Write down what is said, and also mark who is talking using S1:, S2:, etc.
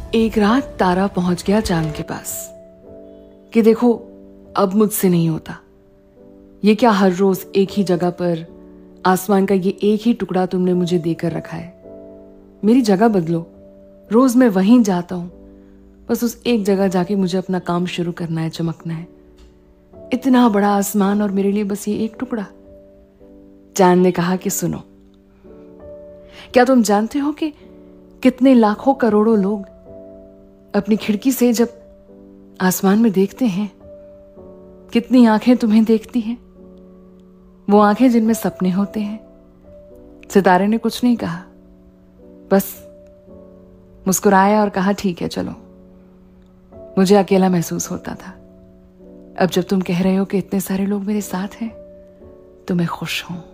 S1: एक रात तारा पहुंच गया चांद के पास कि देखो अब मुझसे नहीं होता। ये क्या हर रोज एक ही जगह पर आसमान का ये एक ही टुकड़ा तुमने मुझे देकर रखा है। मेरी जगह बदलो। रोज मैं वहीं जाता हूं, बस उस एक जगह जाके मुझे अपना काम शुरू करना है, चमकना है। इतना बड़ा आसमान और मेरे लिए बस ये एक टुकड़ा। चांद ने कहा कि सुनो, क्या तुम जानते हो कि कितने लाखों करोड़ों लोग अपनी खिड़की से जब आसमान में देखते हैं, कितनी आंखें तुम्हें देखती हैं, वो आंखें जिनमें सपने होते हैं। सितारे ने कुछ नहीं कहा, बस मुस्कुराया और कहा ठीक है चलो। मुझे अकेला महसूस होता था, अब जब तुम कह रहे हो कि इतने सारे लोग मेरे साथ हैं तो मैं खुश हूं।